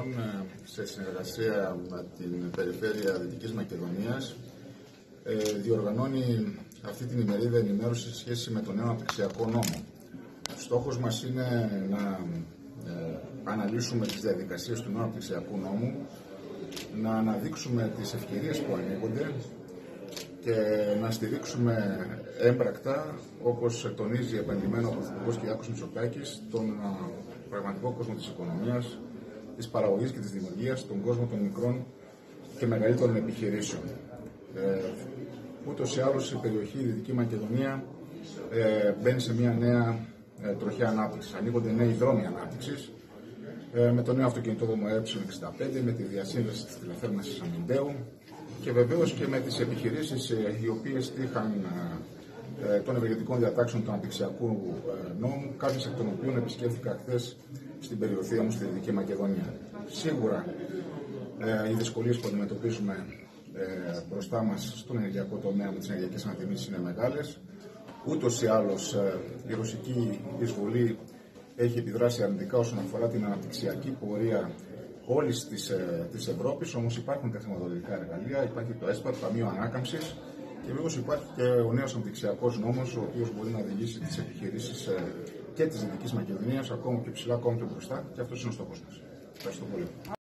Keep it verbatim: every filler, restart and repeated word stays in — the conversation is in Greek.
λοιπόν, σε συνεργασία με την Περιφέρεια Δυτικής Μακεδονίας, διοργανώνει αυτή την ημερίδα ενημέρωση σε σχέση με τον νέο αναπτυξιακό νόμο. Στόχος μας είναι να αναλύσουμε τις διαδικασίες του νέου αναπτυξιακού νόμου, να αναδείξουμε τις ευκαιρίες που ανοίγονται και να στηρίξουμε έμπρακτα, όπως τονίζει επανειλημμένα ο Πρωθυπουργός Κυριάκος Μητσοτάκης, τον πραγματικό κόσμο της οικονομίας, της παραγωγής και της δημιουργίας, τον κόσμο των μικρών και μεγαλύτερων επιχειρήσεων. Ε, ούτως ή άλλως η περιοχή, η Δυτική Μακεδονία, ε, μπαίνει σε μια νέα ε, τροχιά ανάπτυξης. Ανοίγονται νέοι δρόμοι ανάπτυξης, ε, με το νέο αυτοκινητόδρομο Ε εξήντα πέντε, με τη διασύνδεση της τηλεθέρμανσης Αμυντέου και βεβαίως και με τις επιχειρήσεις ε, οι οποίες είχαν ε, των ευεργετικών διατάξεων του αναπτυξιακού ε, νόμου, κάποιες εκ των οποίων επισκέφθηκα χθες στην περιοχή μου στη Δυτική Μακεδονία. Σίγουρα ε, οι δυσκολίες που αντιμετωπίζουμε ε, μπροστά μας στον ενεργειακό τομέα με τις ενεργειακές ανατιμήσεις είναι μεγάλες. Ούτως ή άλλως ε, η ρωσική εισβολή έχει επιδράσει αρνητικά όσον αφορά την αναπτυξιακή πορεία όλης της, ε, της Ευρώπης, όμως υπάρχουν τα χρηματοδοτικά εργαλεία, υπάρχει το ΕΣΠΑ, το Ταμείο Ανάκαμψης και βέβαια υπάρχει και ο νέος αναπτυξιακός νόμος, ο οποίος μπορεί να οδηγήσει τις επιχειρήσεις ε, και της Δυτικής Μακεδονίας ακόμα πιο ψηλά, ακόμα πιο μπροστά, και αυτός είναι ο στόχος μας. Ευχαριστώ πολύ.